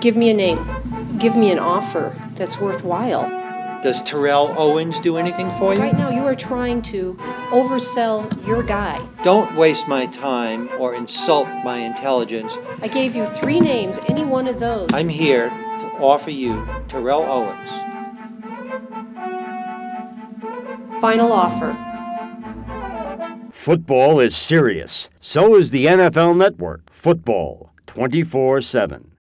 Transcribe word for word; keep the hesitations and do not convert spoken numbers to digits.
Give me a name. Give me an offer that's worthwhile. Does Terrell Owens do anything for you? Right now you are trying to oversell your guy. Don't waste my time or insult my intelligence. I gave you three names, any one of those. I'm here to offer you Terrell Owens. Final offer. Football is serious. So is the N F L Network. Football twenty-four seven.